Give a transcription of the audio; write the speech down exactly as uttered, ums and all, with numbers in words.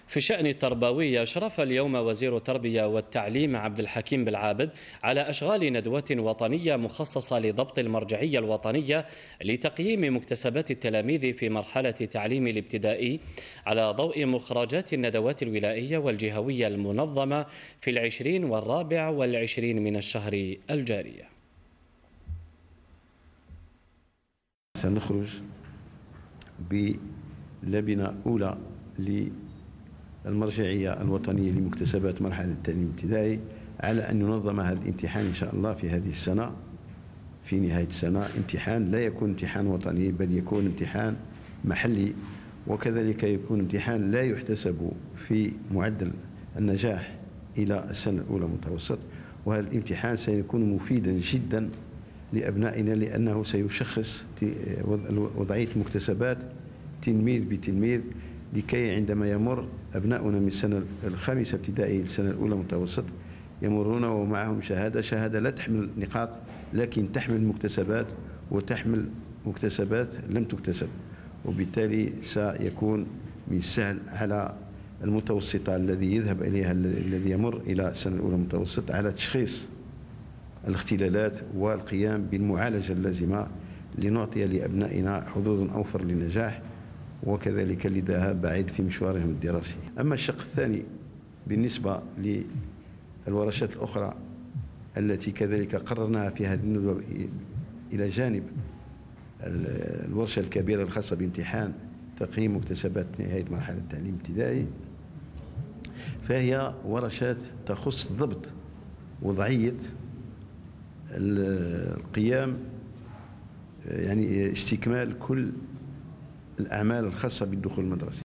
في الشأن التربوي أشرف اليوم وزير التربية والتعليم عبد الحكيم بالعابد على أشغال ندوة وطنية مخصصة لضبط المرجعية الوطنية لتقييم مكتسبات التلاميذ في مرحلة التعليم الابتدائي على ضوء مخرجات الندوات الولائية والجهوية المنظمة في العشرين والرابع والعشرين من الشهر الجاري. سنخرج بلبنة أولى للمرجعية الوطنية لمكتسبات مرحلة التعليم الابتدائي على أن ننظم هذا الامتحان إن شاء الله في هذه السنة. في نهاية السنة امتحان لا يكون امتحان وطني بل يكون امتحان محلي، وكذلك يكون امتحان لا يحتسب في معدل النجاح إلى السنة الأولى متوسط. وهذا الامتحان سيكون مفيدا جدا لأبنائنا لأنه سيشخص وضعية مكتسبات تلميذ بتلميذ، لكي عندما يمر أبناؤنا من السنة الخامسة ابتدائي السنة الأولى متوسط يمرون ومعهم شهادة شهادة لا تحمل نقاط لكن تحمل مكتسبات وتحمل مكتسبات لم تكتسب، وبالتالي سيكون من السهل على المتوسطة الذي يذهب إليها الذي يمر إلى السنة الأولى متوسط على تشخيص الاختلالات والقيام بالمعالجة اللازمة لنعطي لأبنائنا حظوظا أوفر للنجاح وكذلك للذهاب بعيد في مشوارهم الدراسي. أما الشق الثاني بالنسبة للورشات الأخرى التي كذلك قررناها في هذه الندوة إلى جانب الورشة الكبيرة الخاصة بامتحان تقييم مكتسبات نهاية مرحلة التعليم الابتدائي، فهي ورشات تخص ضبط وضعية القيام يعني استكمال كل الأعمال الخاصة بالدخول المدرسي.